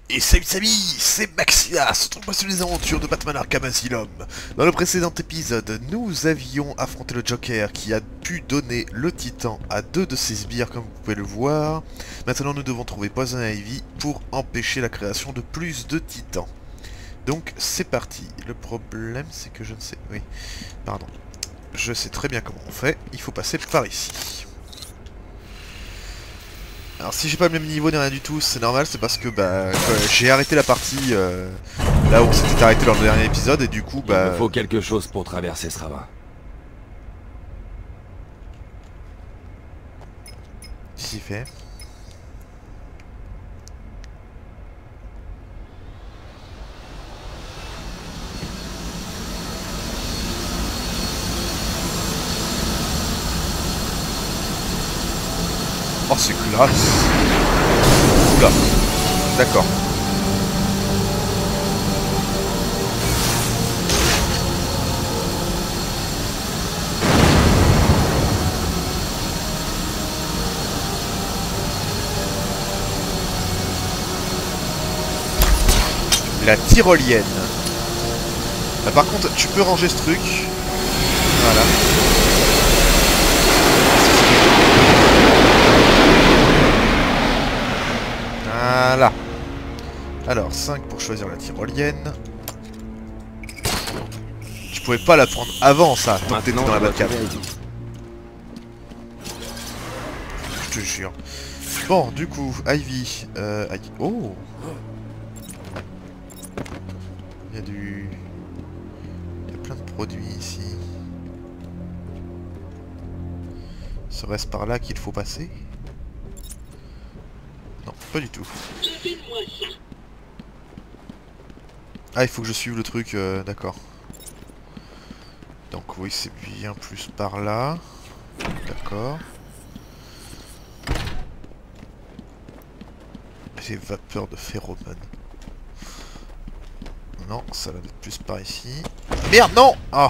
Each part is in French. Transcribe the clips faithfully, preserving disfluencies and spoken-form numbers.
Et salut salut, c'est Maxia, se trouve sur les aventures de Batman Arkham Asylum. Dans le précédent épisode, nous avions affronté le Joker qui a pu donner le Titan à deux de ses sbires comme vous pouvez le voir. Maintenant nous devons trouver Poison Ivy pour empêcher la création de plus de Titans. Donc c'est parti. Le problème c'est que je ne sais... Oui, pardon. Je sais très bien comment on fait, il faut passer par ici. Alors si j'ai pas le même niveau ni rien du tout, c'est normal, c'est parce que bah j'ai arrêté la partie euh, là où c'était arrêté lors du dernier épisode et du coup bah... Il me faut quelque chose pour traverser ce ravin. Qu'est-ce qu'il fait? Oh c'est classe. Oula. D'accord. La tyrolienne. Là, par contre, tu peux ranger ce truc. Voilà. Voilà. Alors, cinq pour choisir la tyrolienne. Je pouvais pas la prendre avant ça, tant que t'étais dans la Batcave. Je te jure. Bon, du coup, Ivy. Euh, Ivy. Oh! Il y a du... Il y a plein de produits ici. Serait-ce par là qu'il faut passer? Non, pas du tout. Ah, il faut que je suive le truc, euh, d'accord. Donc oui, c'est bien plus par là. D'accord. J'ai vapeur de phéromone. Non, ça va être plus par ici. Merde, non! Ah!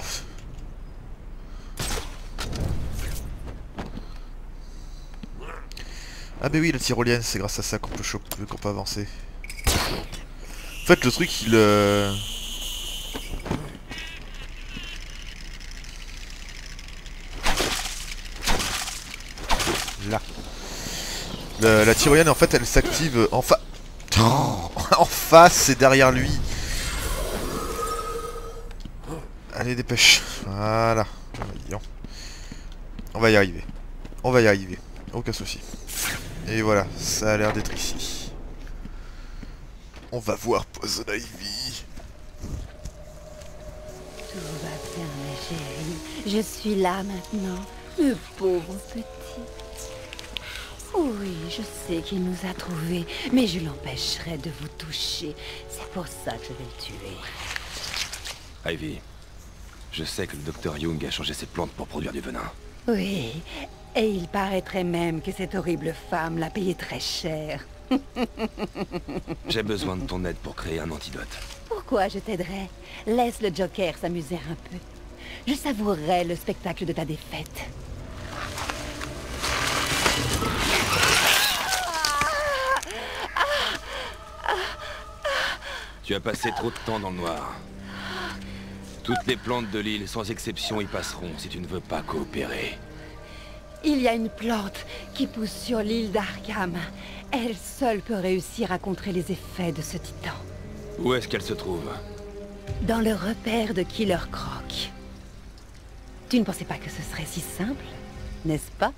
Ah bah oui, la tyrolienne, c'est grâce à ça qu'on peut choper, qu'on peut avancer. En fait, le truc, il... Euh... Là. Le, la tyrolienne, en fait, elle s'active en face... En face et derrière lui. Allez, dépêche. Voilà. On va y arriver. On va y arriver. Aucun souci. Et voilà, ça a l'air d'être ici. On va voir Poison Ivy. Tout va bien, ma chérie. Je suis là maintenant. Le pauvre petit. Oui, je sais qu'il nous a trouvés, mais je l'empêcherai de vous toucher. C'est pour ça que je vais le tuer. Ivy, je sais que le docteur Young a changé ses plantes pour produire du venin. Oui, et il paraîtrait même que cette horrible femme l'a payé très cher. J'ai besoin de ton aide pour créer un antidote. Pourquoi je t'aiderais? Laisse le Joker s'amuser un peu. Je savourerai le spectacle de ta défaite. Tu as passé trop de temps dans le noir. Toutes les plantes de l'île, sans exception, y passeront si tu ne veux pas coopérer. Il y a une plante qui pousse sur l'île d'Arkham. Elle seule peut réussir à contrer les effets de ce titan. Où est-ce qu'elle se trouve? Dans le repère de Killer Croc. Tu ne pensais pas que ce serait si simple, n'est-ce pas?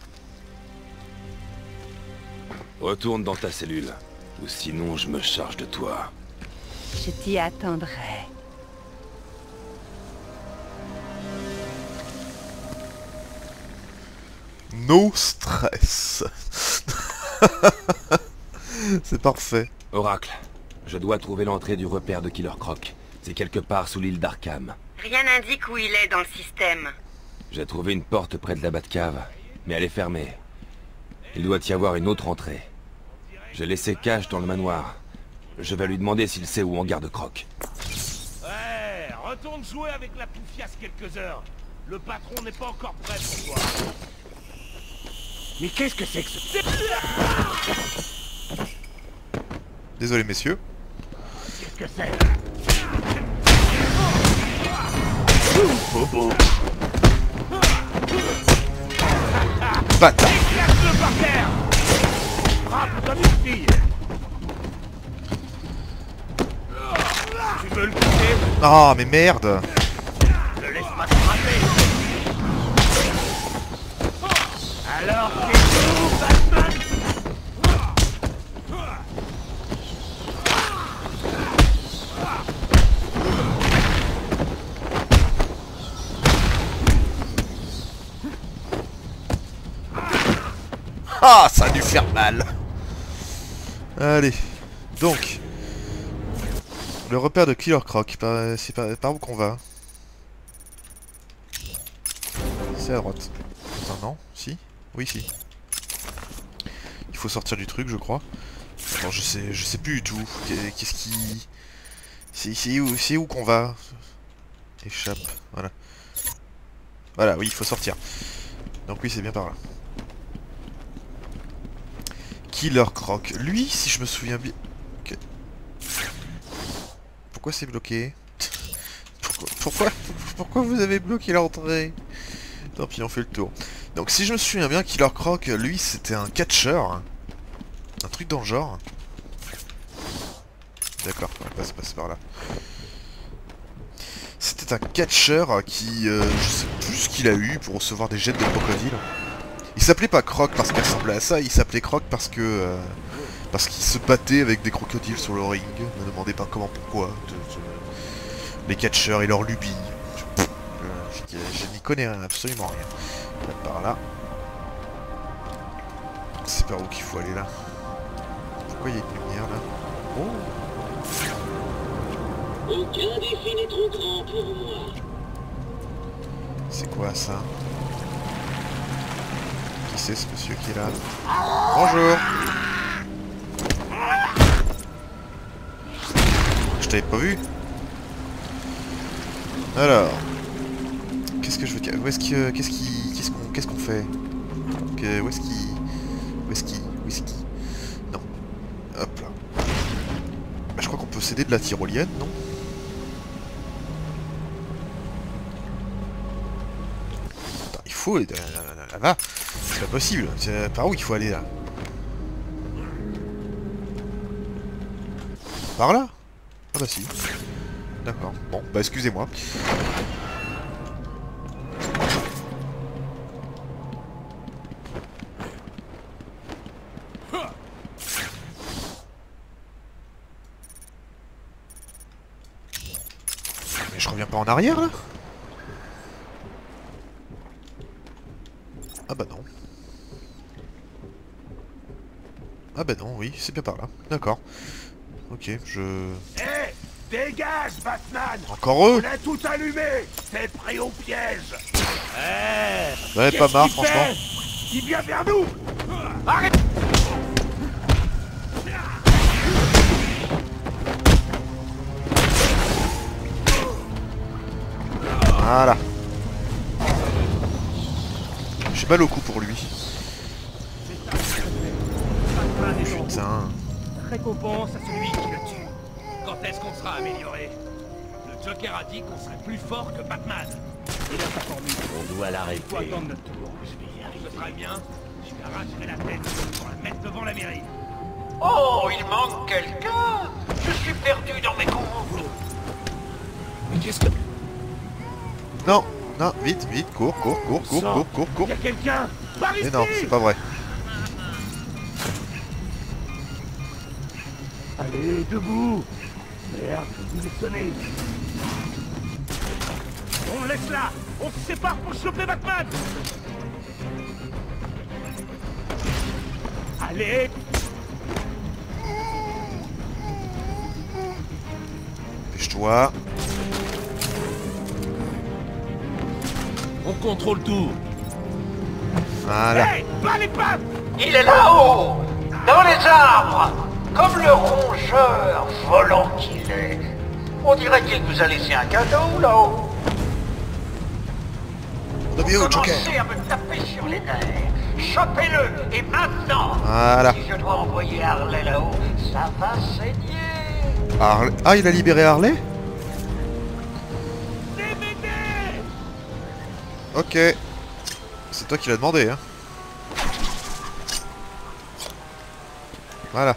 Retourne dans ta cellule, ou sinon je me charge de toi. Je t'y attendrai. No stress. C'est parfait. Oracle, je dois trouver l'entrée du repère de Killer Croc. C'est quelque part sous l'île d'Arkham. Rien n'indique où il est dans le système. J'ai trouvé une porte près de la Batcave, mais elle est fermée. Il doit y avoir une autre entrée. J'ai laissé Cash dans le manoir. Je vais lui demander s'il sait où on garde Croc. Ouais, retourne jouer avec la poufiasse quelques heures. Le patron n'est pas encore prêt pour toi. Mais qu'est-ce que c'est que ce... Désolé, messieurs. Qu'est-ce que c'est? Bobo. Bâtard. Éclate-le par terre. Frappe comme une fille. Tu veux le quitter? Ah, mais merde. Ne laisse pas te frapper. Alors, t'es où, Batman? Ah, ça a dû faire mal. Allez, donc le repère de Killer Croc, par- c'est par, par où qu'on va? C'est à droite. Attends, non? Si? Oui, si. Il faut sortir du truc, je crois. Attends, je sais, je sais plus du tout. Qu'est- Qu'est-ce qui... C'est c'est où, c'est où qu'on va? Échappe, voilà. Voilà, oui, il faut sortir. Donc oui, c'est bien par là. Killer Croc. Lui, si je me souviens bien... Okay. Pourquoi c'est bloqué? pourquoi, pourquoi, pourquoi vous avez bloqué l'entrée? Tant pis, on fait le tour. Donc si je me souviens bien, Killer Croc, lui, c'était un catcheur. Un truc dans le genre. D'accord, on va pas se passer par là. C'était un catcheur qui... Euh, je sais plus ce qu'il a eu pour recevoir des jets de crocodile. Il s'appelait pas Croc parce qu'il ressemblait à ça, il s'appelait Croc parce que... Euh, parce qu'il se battait avec des crocodiles sur le ring. Ne me demandez pas comment, pourquoi. De, de, les catcheurs et leurs lubies. Je, je, je, je n'y connais rien, absolument rien. Là, par là. C'est par où qu'il faut aller là? Pourquoi il y a une lumière là? Oh! Aucun défi n'est trop grand pour moi. C'est quoi ça? Qui c'est ce monsieur qui est là? Bonjour! Je t'avais pas vu? Alors... Qu'est-ce que je veux dire? Où est-ce que... Qu'est-ce qui... Qu'est-ce qu'on... Qu'est-ce qu'on fait? que... Où est-ce qu'il... Où est-ce qu'il... Où est-ce qu'il... Non. Hop là. Bah, je crois qu'on peut céder de la tyrolienne, non? Attends, il faut aller là-bas. C'est pas possible. C'est par où il faut aller là? Par là? Ah bah si. D'accord. Bon, bah excusez-moi. Mais je reviens pas en arrière là? Ah bah non. Ah bah non, oui, c'est bien par là. D'accord. Ok, je... Hé, hey, dégage, Batman! Encore eux? On a tout allumé! T'es prêt au piège! Hé! J'en ai pas marre, franchement. Il vient vers nous! Arrête! Voilà. J'ai mal au cou pour lui. Putain. Récompense à celui qui le tue. Quand est-ce qu'on sera amélioré? Le Joker a dit qu'on serait plus fort que Batman. Il a sa formule. On doit l'arrêter. Il faut attendre notre tour. Je vais y arriver. Ce sera bien. Je lui arracherai la tête pour la mettre devant la mairie. Oh, il manque quelqu'un. Je suis perdu dans mes comptes. Mais qu'est-ce que... Non, non, vite, vite, cours, cours, cours, cours, cours, cours, cours. Il y a quelqu'un. Par ici. Mais non, c'est pas vrai. Allez, debout. Merde, il est sonné. On le laisse là. On se sépare pour choper Batman. Allez. Dépêche-toi. On contrôle tout. Voilà. Hey, pas les pattes. Il est là-haut, dans les arbres, comme le rongeur volant qu'il est. On dirait qu'il nous a laissé un cadeau là-haut. On a bien au Joker. Commencez à me taper sur les nerfs. Chopez-le, et maintenant. Voilà. Si je dois envoyer Harley là-haut, ça va saigner. Harley... Ah, il a libéré Harley? Ok. C'est toi qui l'as demandé, hein. Voilà.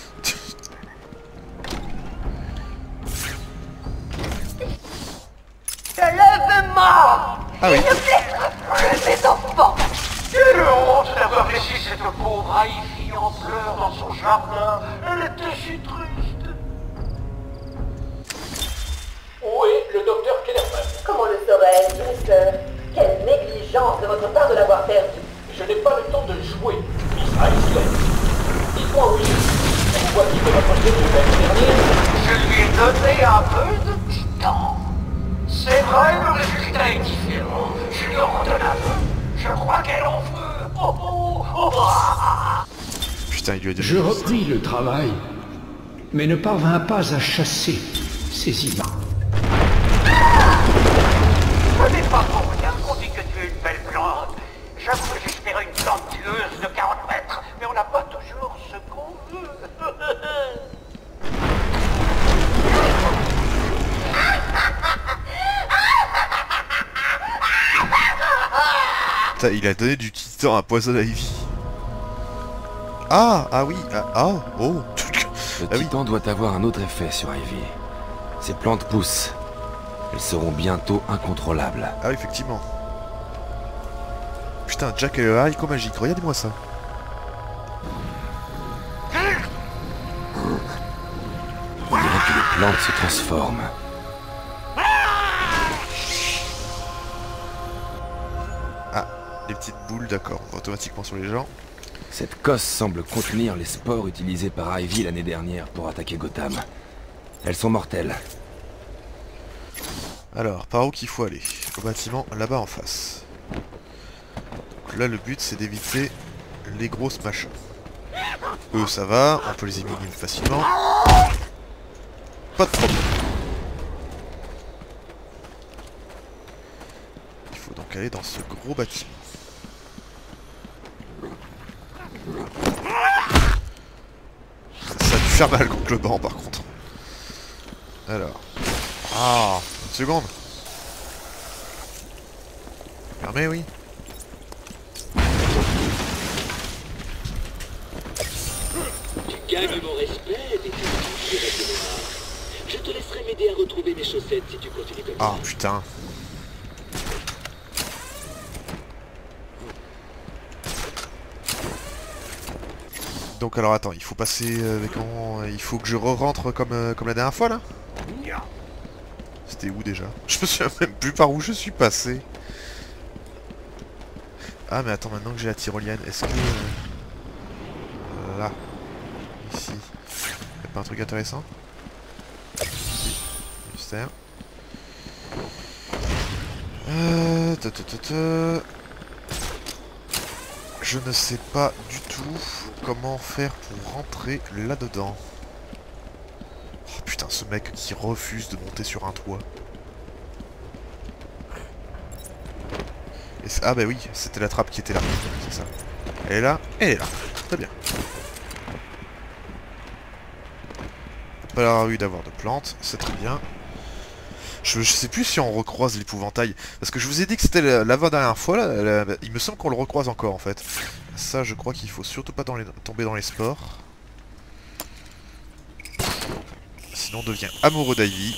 Je lève mort. Ah oui. Il ne blessera plus mes enfants. Quelle honte d'avoir laissé cette pauvre Ivy en pleurs dans son jardin. Elle était si triste. Où est le docteur Kellerman? Comment le saurais-je, Mister? Quelle négligence de votre part de l'avoir perdu. Je n'ai pas le temps de jouer, Miss Iceland. Dites-moi oui. Vous voici de votre début l'année dernière. Je lui ai donné un peu de titan. C'est vrai, le résultat est différent. Je lui ordonne un peu. Je crois qu'elle en veut. Oh, oh, oh, ah. Putain, il lui a donné... Je repris le travail, mais ne parvins pas à chasser ces immenses. Ce n'est pas pour rien qu'on dit que tu es une belle plante. J'avoue que j'espérais une plante tueuse de quarante mètres, mais on n'a pas toujours ce qu'on veut. Putain, il a donné du titan à Poison Ivy. Ah, ah oui, ah, ah oh. Le Ah oui. titan doit avoir un autre effet sur Ivy. Ces plantes poussent. Elles seront bientôt incontrôlables. Ah oui, effectivement. Putain, Jack et le haricot magique, regardez-moi ça. On dirait que les plantes se transforment. Ah, les petites boules, d'accord, automatiquement sur les gens. Cette cosse semble contenir les spores utilisés par Ivy l'année dernière pour attaquer Gotham. Elles sont mortelles. Alors, par où qu'il faut aller? Au bâtiment, là-bas en face. Donc là, le but, c'est d'éviter les grosses machins. Eux, ça va, on peut les éliminer facilement. Pas de problème. Il faut donc aller dans ce gros bâtiment. Ça a dû faire mal contre le banc, par contre. Alors. Ah, une seconde. Fermé, oui. Tu gagnes mon respect, détective de mémoire. Je te laisserai m'aider à retrouver mes chaussettes si tu continues comme Ah, ça. putain. Donc alors attends, il faut passer avec comment... Il faut que je re-rentre comme, euh, comme la dernière fois là? C'était où déjà? Je me souviens même plus par où je suis passé. Ah mais attends, maintenant que j'ai la tyrolienne, est-ce que... Euh, là. Ici. Y'a pas un truc intéressant? Si. Mystère. Euh... ta, ta, ta, ta. Je ne sais pas du tout comment faire pour rentrer là-dedans. Oh putain, ce mec qui refuse de monter sur un toit. Et ah bah oui, c'était la trappe qui était là, c'est ça. Elle est là, elle est là. Très bien. Pas l'air eu d'avoir de plantes, c'est très bien. Je, je sais plus si on recroise l'épouvantail. Parce que je vous ai dit que c'était l'avant-dernière fois, là, la, il me semble qu'on le recroise encore en fait. Ça, je crois qu'il faut surtout pas dans les, tomber dans les spores. Sinon on devient amoureux d'Ivy.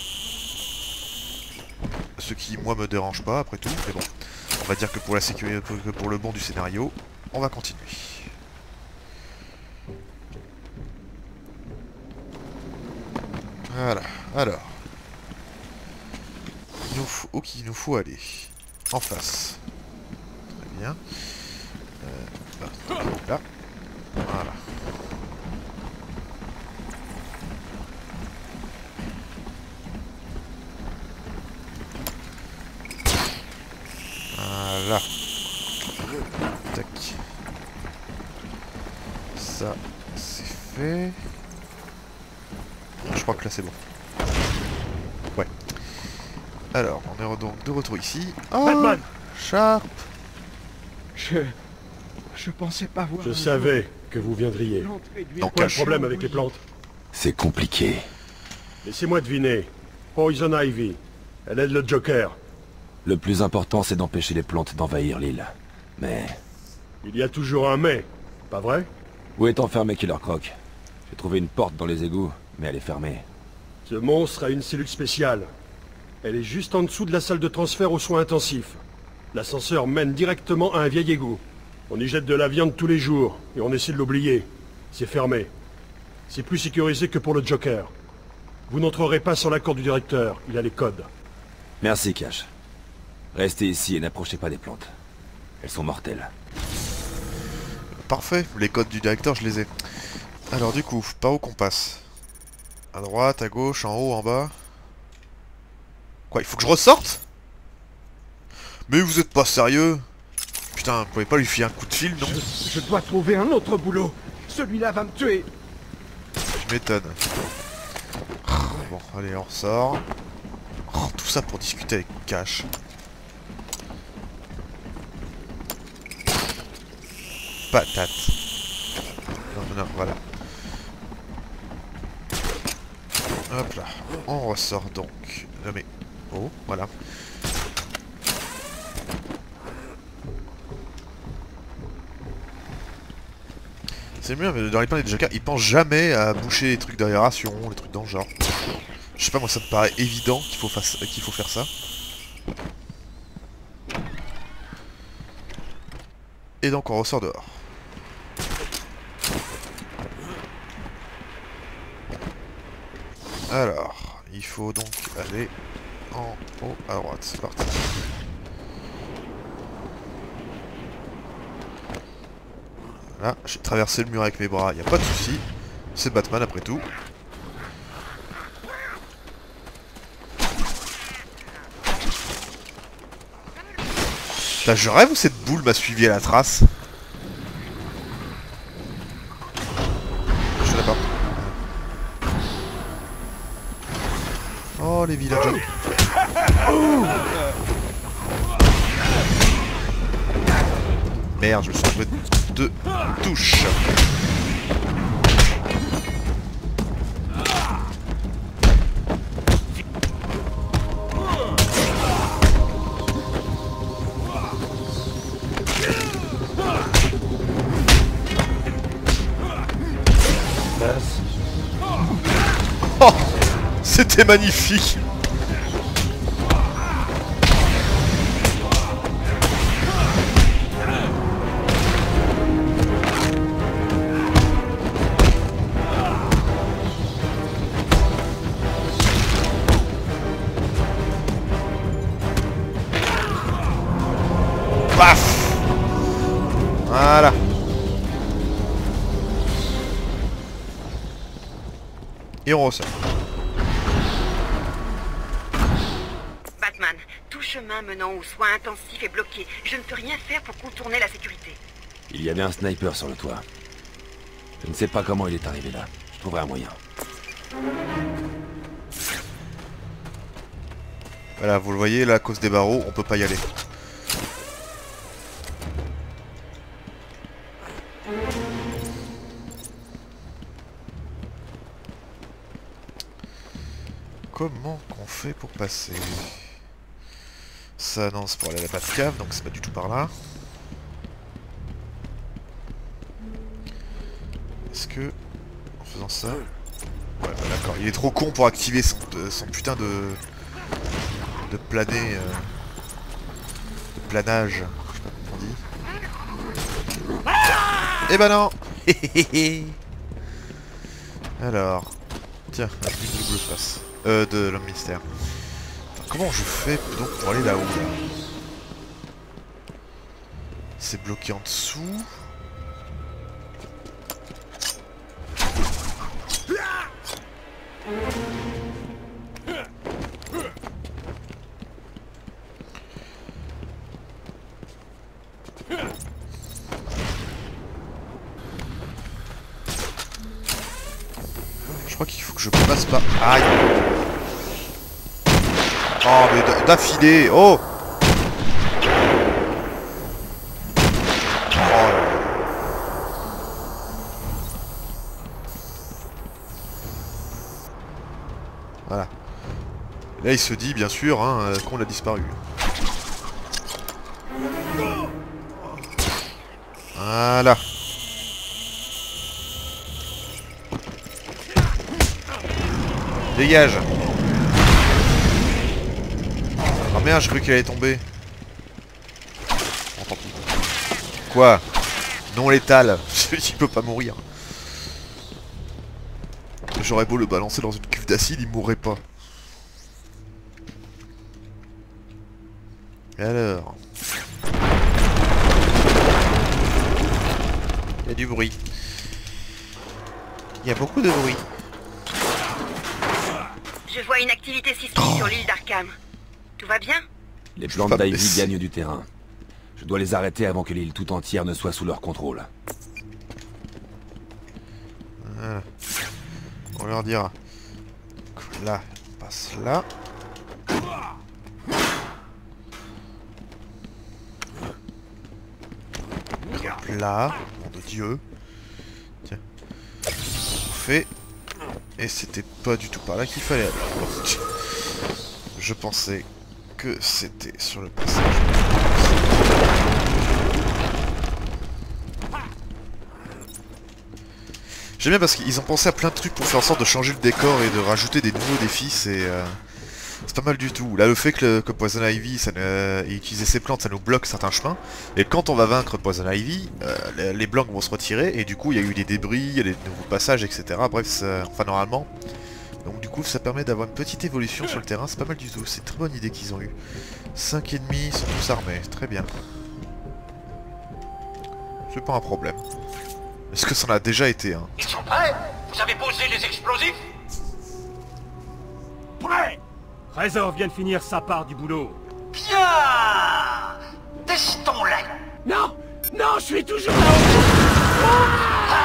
Ce qui, moi, me dérange pas, après tout. Mais bon, on va dire que pour la sécurité, que pour le bon du scénario, on va continuer. Voilà, alors. Il nous faut, où qu'il nous faut aller? En face. Très bien. Euh, là, là. Voilà. Voilà. Tac. Ça, c'est fait. Je crois que là c'est bon. Ouais. Alors, on est donc de retour ici. Oh, Batman! Sharp! Je... je pensais pas voir... Je savais que vous viendriez. Donc, Quoi le problème avec les plantes? C'est compliqué. Laissez-moi deviner. Poison Ivy. Elle aide le Joker. Le plus important, c'est d'empêcher les plantes d'envahir l'île. Mais... Il y a toujours un mais, pas vrai? Où est enfermé Killer Croc? J'ai trouvé une porte dans les égouts, mais elle est fermée. Ce monstre a une cellule spéciale. Elle est juste en dessous de la salle de transfert aux soins intensifs. L'ascenseur mène directement à un vieil égout. On y jette de la viande tous les jours, et on essaie de l'oublier. C'est fermé. C'est plus sécurisé que pour le Joker. Vous n'entrerez pas sans l'accord du directeur, il a les codes. Merci, Cash. Restez ici et n'approchez pas des plantes. Elles sont mortelles. Parfait, les codes du directeur, je les ai. Alors du coup, par où qu'on passe? À droite, à gauche, en haut, en bas? Quoi, il faut que je ressorte? Mais vous êtes pas sérieux? Putain, vous pouvez pas lui filer un coup de fil, non? Je, je dois trouver un autre boulot. Celui-là va me tuer. Je m'étonne. Bon, allez, on ressort. Oh, tout ça pour discuter avec Cash. Patate. Non, non, voilà. Hop là. On ressort donc. Non mais... Oh, voilà. C'est mieux, mais dans les plans des Jokers, ils pensent jamais à boucher les trucs d'aération, les trucs dans le genre. Je sais pas, moi ça me paraît évident qu'il faut, qu'il faut faire ça. Et donc on ressort dehors. Alors, il faut donc aller en haut à droite, c'est parti. Là, j'ai traversé le mur avec mes bras, y a pas de souci. C'est Batman après tout. Putain, je rêve où cette boule m'a suivi à la trace. Je sais pas. Oh les villagers. Merde, je me suis trouvé deux touches. Oh, c'était magnifique. Paf. Voilà. Et on ressort. Batman, tout chemin menant aux soins intensifs est bloqué. Je ne peux rien faire pour contourner la sécurité. Il y avait un sniper sur le toit. Je ne sais pas comment il est arrivé là. Je trouverai un moyen. Voilà, vous le voyez, là, à cause des barreaux, on peut pas y aller. Comment qu'on fait pour passer? Ça, non, c'est pour aller à la Batcave, donc c'est pas du tout par là. Est-ce que... En faisant ça... Ouais, bah, d'accord, il est trop con pour activer son, euh, son putain de... De planer... Euh... De planage. Je sais pas comment on dit. Eh ben non. Alors... Tiens, un truc de double face. Euh, de l'homme mystère. Attends, comment je fais donc pour aller là-haut là, c'est bloqué en dessous. Je crois qu'il faut que je passe pas. Aïe. Oh mais d'affilée. Oh. Oh là là. Voilà. Et là il se dit bien sûr hein, qu'on a disparu. Voilà. Dégage. Oh merde, j'ai cru qu'elle allait tomber. Oh, tant pis. Quoi? Non létal. Il peut pas mourir. J'aurais beau le balancer dans une cuve d'acide, il mourrait pas. Et alors? Il y a du bruit. Il y a beaucoup de bruit. Je vois une activité sismique oh. sur l'île d'Arkham. Tout va bien? Les plantes d'Ivy gagnent du terrain. Je dois les arrêter avant que l'île tout entière ne soit sous leur contrôle. Voilà. On leur dira. Là, on passe là. Hop là, nom de Dieu. Tiens. On fait. Et c'était pas du tout par là qu'il fallait aller. Je pensais que c'était sur le passage. J'aime bien parce qu'ils ont pensé à plein de trucs pour faire en sorte de changer le décor et de rajouter des nouveaux défis, c'est euh, c'est pas mal du tout. Là le fait que, le, que Poison Ivy ça, euh, et utiliser ses plantes ça nous bloque certains chemins, et quand on va vaincre Poison Ivy, euh, les, les blancs vont se retirer et du coup il y a eu des débris, il y a des nouveaux passages, et cetera. Bref, ça, enfin normalement. Donc du coup ça permet d'avoir une petite évolution sur le terrain, c'est pas mal du tout, c'est une très bonne idée qu'ils ont eu. cinq ennemis sont tous armés, très bien. C'est pas un problème. Est-ce que ça en a déjà été un hein? Ils sont prêts? Vous avez posé les explosifs? Prêt! Trésor vient de finir sa part du boulot. Bien! Testons-les! Non! Non, je suis toujours là!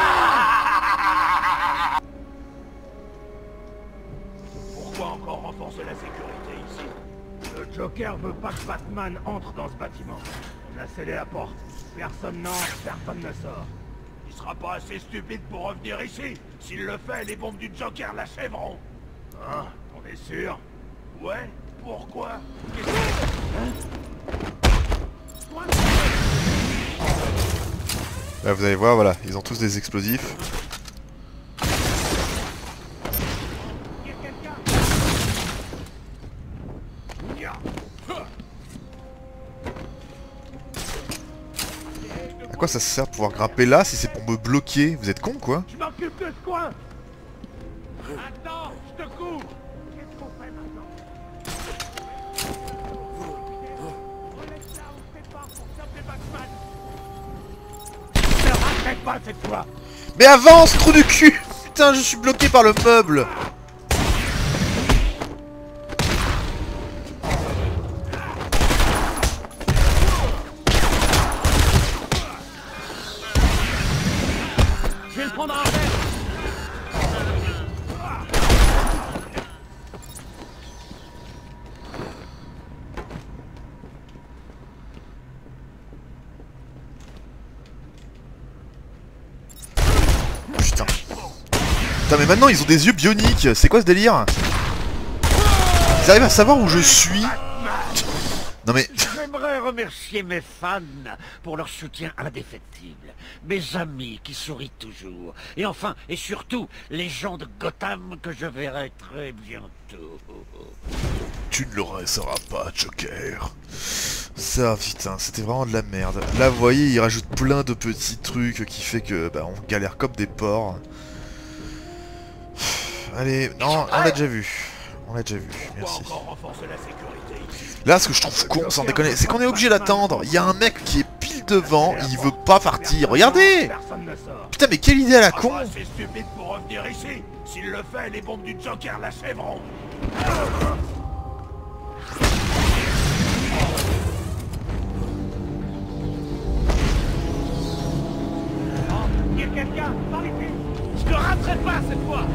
Pourquoi encore renforcer la sécurité ici? Le Joker veut pas que Batman entre dans ce bâtiment. On a scellé la porte. Personne n'entre, personne ne sort. Il sera pas assez stupide pour revenir ici. S'il le fait, les bombes du Joker l'achèveront. Hein? On est sûr? Ouais? Pourquoi? Qu'est-ce que... Hein? Là vous allez voir, voilà, ils ont tous des explosifs. À quoi ça sert de pouvoir grimper là si c'est pour me bloquer? Vous êtes con quoi? Je m'occupe de ce coin. Attends, je te couvre. Qu'est-ce qu'on fait maintenant? Relève ça, on se prépare pour choper Batman. Ne raccroche pas cette fois. Mais avance, trou de cul! Putain, je suis bloqué par le meuble! Je vais le prendre en tête. Putain. Putain, mais maintenant ils ont des yeux bioniques. C'est quoi ce délire? Ils arrivent à savoir où je suis. Non mais... J'aimerais remercier mes fans pour leur soutien indéfectible, mes amis qui sourient toujours, et enfin, et surtout, les gens de Gotham que je verrai très bientôt. Tu ne le sauras pas, Joker. Ça, putain, c'était vraiment de la merde. Là, vous voyez, il rajoute plein de petits trucs qui fait que, bah, on galère comme des porcs. Allez, non, on l'a déjà vu. On l'a déjà vu, merci. Là, ce que je trouve con, sans déconner, c'est qu'on est obligé d'attendre. Il y a un mec qui est pile devant, il veut pas partir. Regardez! Putain, mais quelle idée à la con! C'est stupide pour revenir ici. S'il le fait, les bombes du Joker l'achèveront. Il y a quelqu'un, par les pieds. Je te raterai pas cette fois.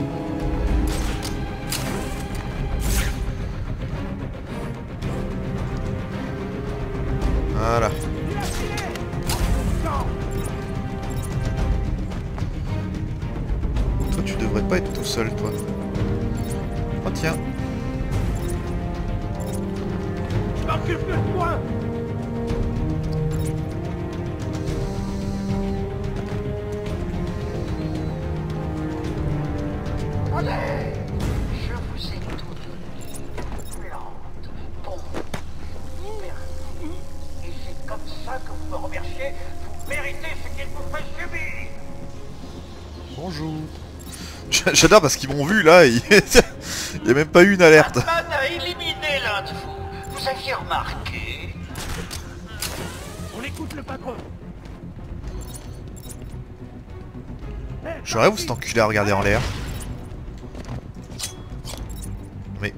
Voilà. Toi, tu devrais pas être tout seul, toi. Oh tiens. Je m'occupe de toi. Allez, je vous ai tout donné. Plante, pompe, merci. Et c'est comme ça que vous me remerciez. Vous méritez ce qu'il vous fait subir. Bonjour. J'adore parce qu'ils m'ont vu là, il n'y a même pas eu une alerte. Batman a éliminé l'un de vous. Vous aviez remarqué? On écoute le patron. Je rêve où cet enculé à regarder en l'air. Mais...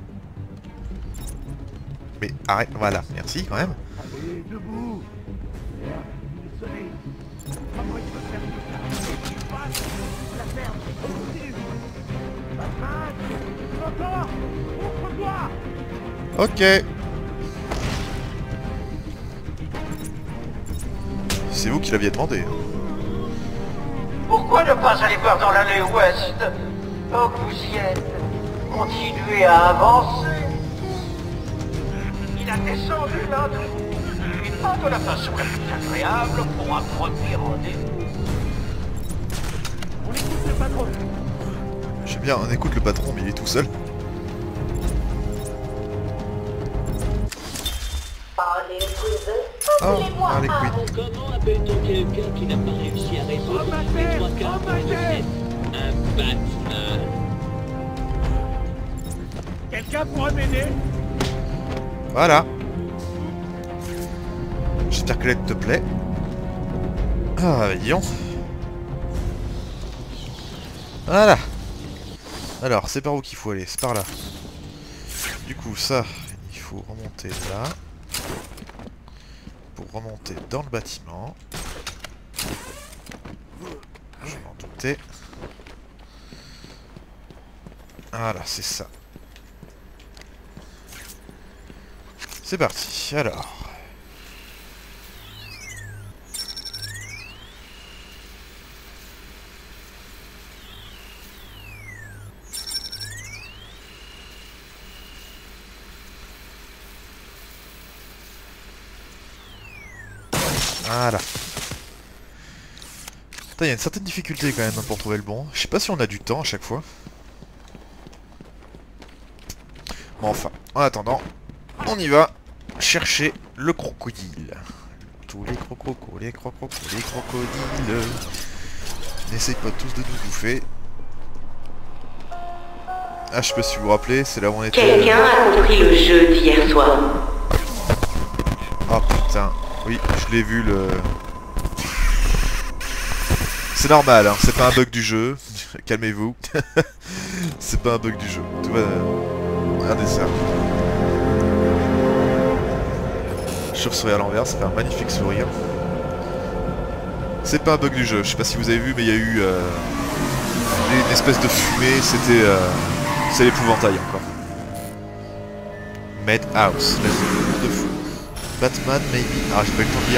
Mais arrête, voilà, merci quand même. Allez, debout. Merde, il est sonné. Comment il peut faire tout ça? Qu'est-ce qui se passe? La ferme, c'est possible. Batman, encore, ouvre-toi. Ok. C'est vous qui l'aviez demandé. Pourquoi ne pas aller voir dans l'allée ouest? Oh, que vous y êtes. Continuez à avancer. Il a descendu l'un de vous. Et pas de la façon la plus agréable pour un premier rendez-vous. On écoute le patron. J'aime bien, on écoute le patron, mais il est tout seul. Harley Quinn. Oh, Appelez-moi Harley Harley. Quinn. Comment appelle-t-on quelqu'un qui n'a pas réussi à résoudre les trois quarts de l'enquête? Un Batman. Quelqu'un pourrait m'aider? Voilà. J'espère que l'aide te plaît. Ah, voyons. Voilà. Alors, c'est par où qu'il faut aller? C'est par là. Du coup, ça, il faut remonter là. Pour remonter dans le bâtiment. Je m'en doutais. Voilà, c'est ça. C'est parti, alors. Voilà. Il y a une certaine difficulté quand même pour trouver le bon. Je sais pas si on a du temps à chaque fois. Bon, enfin, en attendant, on y va chercher le crocodile. Tous les crococos, les crococos, les crocodiles. N'essaye pas tous de nous bouffer. Ah, je sais pas si vous vous rappelez, c'est là où on était. Quelqu'un a compris le jeu d'hier soir. Oh putain. Oui, je l'ai vu le... C'est normal, hein, c'est pas un bug du jeu. Calmez-vous. C'est pas un bug du jeu. Tout va... Regardez ça. Chauve-souris à l'envers, ça fait un magnifique sourire. C'est pas un bug du jeu, je sais pas si vous avez vu, mais il y a eu... Euh... une espèce de fumée, c'était... Euh... C'est l'épouvantail encore. Madhouse, la de fou. Batman, maybe. Ah, j'ai pas eu le temps de lire.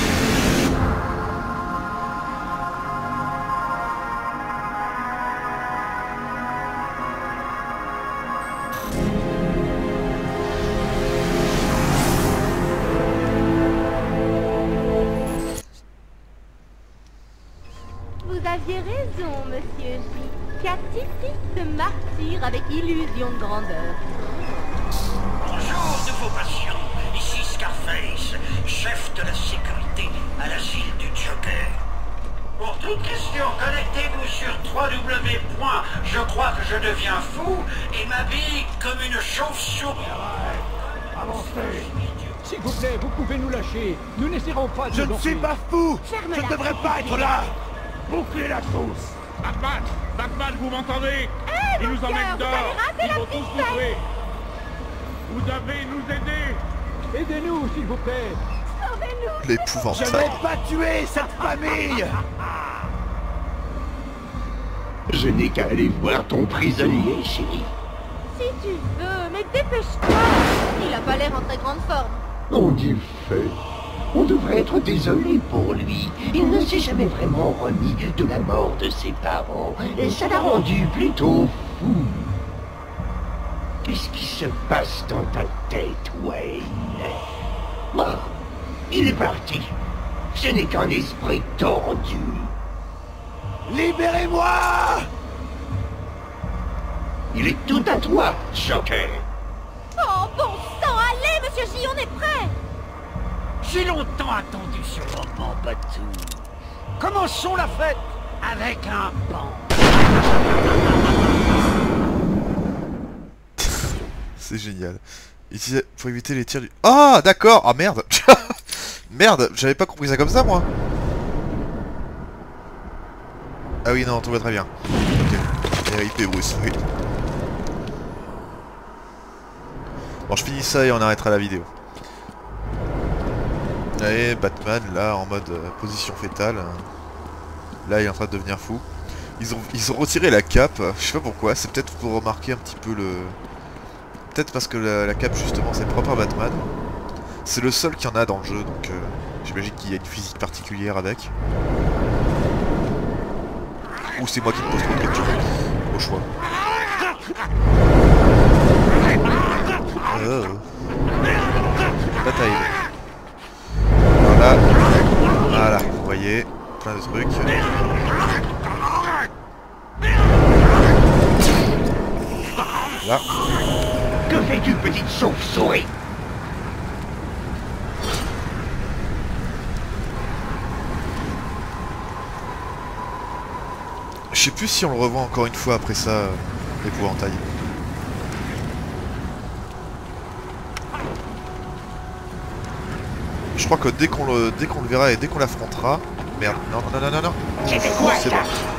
Vous aviez raison, monsieur J. Qu'a-t-il dit ce martyr avec illusion de grandeur? Bonjour, nouveaux patients. Ici Scarface, chef de la sécurité à l'asile du Joker. Pour toute question, connectez-vous sur w w w point je crois que je deviens fou et m'habille comme une chauve-souris. Avancez. S'il vous plaît, vous pouvez nous lâcher. Nous n'essaierons pas de... Je ne suis pas fou. Ferme-la. Je ne devrais pas être là. Bouclez la sauce. Batman, Batman, vous m'entendez? Hé, Ils nous docteur, emmènent vous dehors. allez rater Ils la vont tous ficelle. nous tuer. Vous devez nous aider. Aidez-nous, s'il vous plaît. Sauvez-nous. Je L'épouvantail. vais pas tuer cette famille. Je n'ai qu'à aller voir ton prisonnier, chérie. Si tu veux, mais dépêche-toi. Il a pas l'air en très grande forme. Oh du feu. On devrait être désolé pour lui. Il ne s'est jamais vraiment remis de la mort de ses parents. Et ça l'a rendu plutôt fou. Qu'est-ce qui se passe dans ta tête, Wayne? Oh, il est parti. Ce n'est qu'un esprit tordu. Libérez-moi! Il est tout à toi, Joker. Oh, bon sang, allez, monsieur J, on est prêt! J'ai longtemps attendu ce moment, Batou. Commençons la fête avec un pan. C'est génial. Ici, faut éviter les tirs du... Ah, d'accord. Ah, merde. Merde, j'avais pas compris ça comme ça, moi. Ah oui, non, tout va très bien. Ok. R I P Bruce, oui. Bon, je finis ça et on arrêtera la vidéo. Allez, Batman, là, en mode euh, position fétale. Là, il est en train de devenir fou. Ils ont, ils ont retiré la cape. Je sais pas pourquoi. C'est peut-être pour remarquer un petit peu le... Peut-être parce que la, la cape, justement, c'est propre à Batman. C'est le seul qu'il y en a dans le jeu, donc euh, j'imagine qu'il y a une physique particulière avec. Ou c'est moi qui me pose trop de questions. Au choix. Oh. Bataille. Voilà. Voilà, vous voyez, plein de trucs. Là. Que fais-tu, petite chauve-souris? Je sais plus si on le revoit encore une fois après ça, euh, l'épouvantail. Je crois que dès qu'on le, dès qu'on le verra et dès qu'on l'affrontera... Merde, non, non, non, non, non, c'est bon.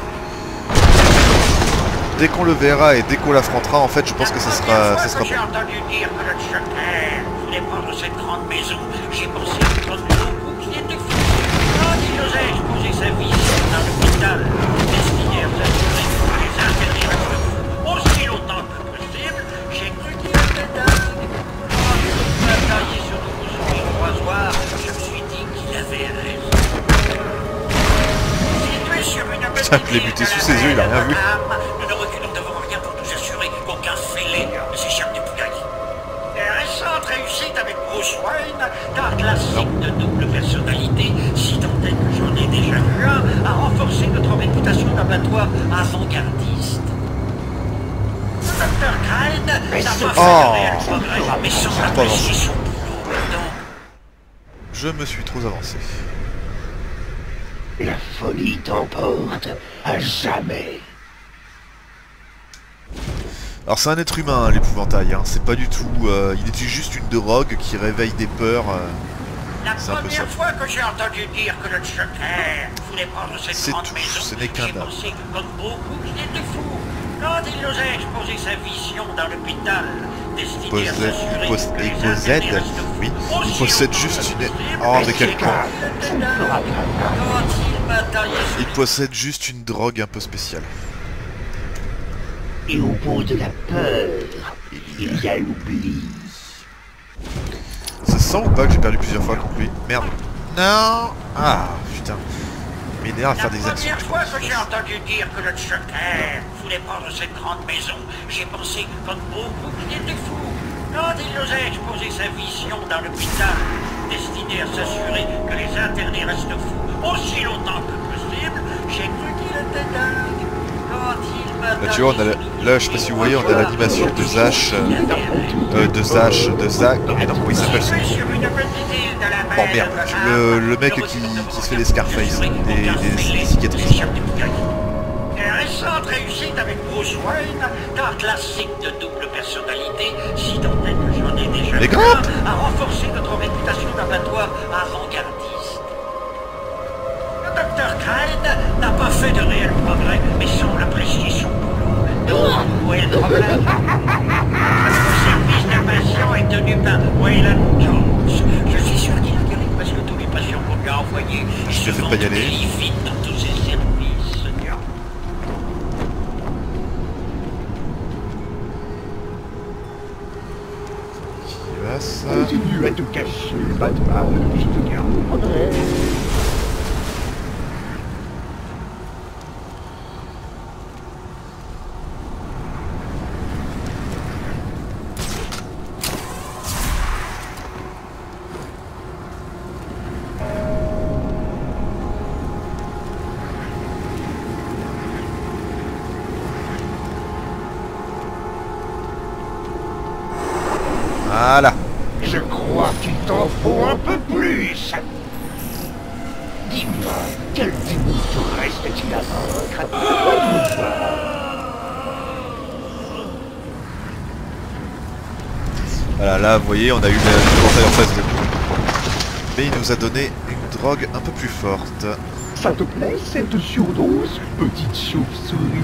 Dès qu'on le verra et dès qu'on l'affrontera, en fait, je pense que ça sera... Ça sera J'ai entendu dire que le Joker voulait prendre cette grande maison. J'ai pensé à prendre beaucoup qui était fou. Quand il osait exposer sa vie dans l'hôpital, destiné à s'assurer que les interdits restent aussi longtemps que possible, j'ai cru qu'il était dingue. Quand il m'a taillé sur nos souris croisoirs, je me suis dit qu'il avait raison. Situé sur une Putain, je l'ai buté sous ses yeux, il a rien vu. Nous ne reculons devant rien pour nous assurer qu'aucun fêlé ne s'échappe des poulailles. Des récentes réussites avec Bruce Wayne, d'un classique de double personnalité, si tant est que j'en ai déjà vu un, a renforcé notre réputation d'abattoir avant-gardiste. Le docteur Crane n'a pas fait de réel progrès, mais semble apprécier son boulot. Je me suis trop avancé. La folie t'emporte à jamais. Alors c'est un être humain, hein, l'épouvantail, hein. C'est pas du tout... Euh, il est juste une drogue qui réveille des peurs. Euh, La c'est un peu ça. première fois que j'ai entendu dire que le Joker voulait prendre cette grande tout, maison, ce n'est qu'un j'ai homme. pensé que comme beaucoup, il était fou. Quand il osait exposer sa vision dans l'hôpital, destiné à Possède, s'assurer possède, que les il possède, interdits restent oui, fous, il aussi possède longtemps juste que une... possible, Oh, mais quel con. quand il m'a taillé sur Il possède juste une drogue un peu spéciale. Et au bout de la peur, il y a l'oubli. Ça se sent ou pas que j'ai perdu plusieurs fois contre lui? Merde. Non. Ah, putain. Il m'énerve à faire des La actions. première fois que j'ai entendu dire que le Joker voulait prendre cette grande maison, j'ai pensé, comme beaucoup, qu'il était fou. Quand il osait exposer sa vision dans l'hôpital, destiné à s'assurer que les internés restent fous aussi longtemps que possible, j'ai cru qu'il était dingue. Quand il m'a Là tu vois, on a la... là je sais pas si vous voyez, on a l'animation de Zach, euh, euh, de Zach, de Zach, non mais non, comment il s'appelle ce... Bon merde, le, le mec qui, qui se fait des Scarface, des, des, des cicatrices. Des récentes réussites avec Bruce Wayne, d'un classique de double personnalité, si tant est que j'en ai déjà Mais vu grimpe un, a renforcé notre réputation d'abattoir avant-gardiste. Le docteur Crane n'a pas fait de réel progrès, mais semble apprécier son boulot. Donc, où est le problème? Notre service de patient est tenu par Wayland Jones. Je suis sûr qu'il a guéri presque tous les patients qu'on lui a envoyés. Je te fais pas y aller. Il vite dans tous ses services. Qui va ça? Continue à te cacher, Batman, je te garderai. Voilà. Je crois qu'il t'en faut un peu plus. Dis-moi, quel démon te reste-t-il à vaincre? Voilà, là, vous voyez, on a eu le portail en face de nous. Mais il nous a donné une drogue un peu plus forte. Ça te plaît, cette surdose, petite chauve-souris?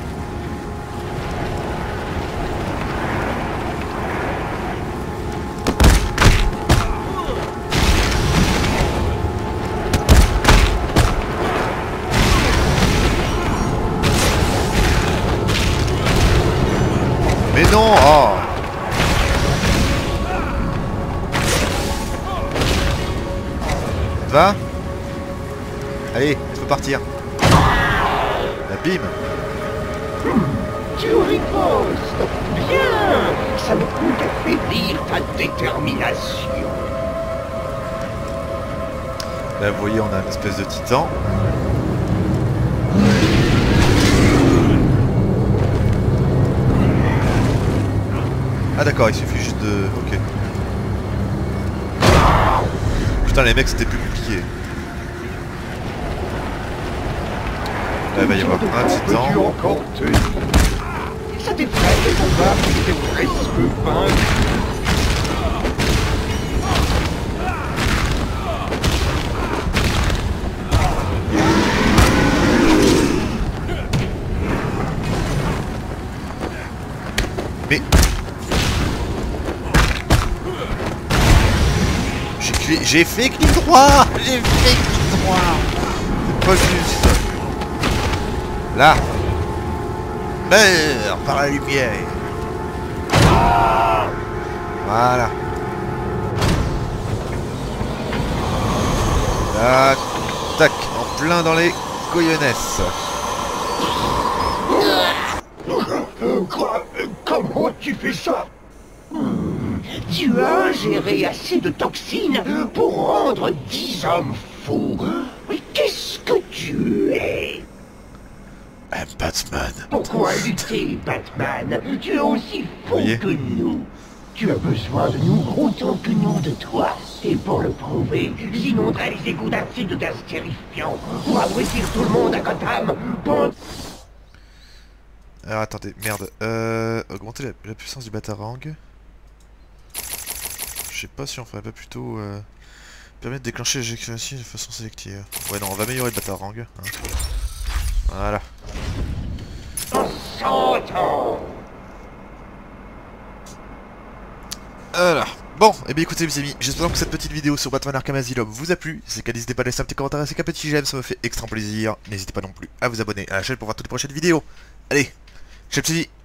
Mais non, oh. Va. Allez, tu peux partir. La bim. Tu ripostes. Bien. Ça ne peut qu'affaiblir ta détermination. Là, vous voyez, on a une espèce de titan. Ah d'accord, il suffit juste de... Ok. Putain, les mecs, c'était plus compliqué. Là, il va y avoir un titan. Ça t'effraie de combat qui était presque vaincu. Mais... J'ai fait clic droit. J'ai fait clic droit. C'est pas juste. Là. Meurs par la lumière. Voilà. Là. Tac. En plein dans les coyonesses. Quoi? Comment tu fais ça? Tu as ingéré assez de toxines pour rendre dix hommes fous. Mais qu'est-ce que tu es? Un Batman. Pourquoi lutter, Batman? Tu es aussi fou que nous. Tu as besoin de nous autant que nous de toi. Et pour le prouver, j'inonderai les égouts d'acide de gaz terrifiant pour abrutir tout le monde à Gotham. Pour... Alors attendez, merde. Euh, augmenter la, la puissance du Batarang. Je sais pas si on ferait pas plutôt... Euh, permettre de déclencher l'éjection de façon sélective. Ouais non, on va améliorer le Batarang. Hein. Voilà. Voilà. Bon, et eh bien écoutez mes amis, j'espère que cette petite vidéo sur Batman Arkham Asylum vous a plu. Si c'est le cas, n'hésitez pas à laisser un petit commentaire ainsi qu'un petit j'aime, ça me fait extrêmement plaisir. N'hésitez pas non plus à vous abonner à la chaîne pour voir toutes les prochaines vidéos. Allez, ciao, ciao.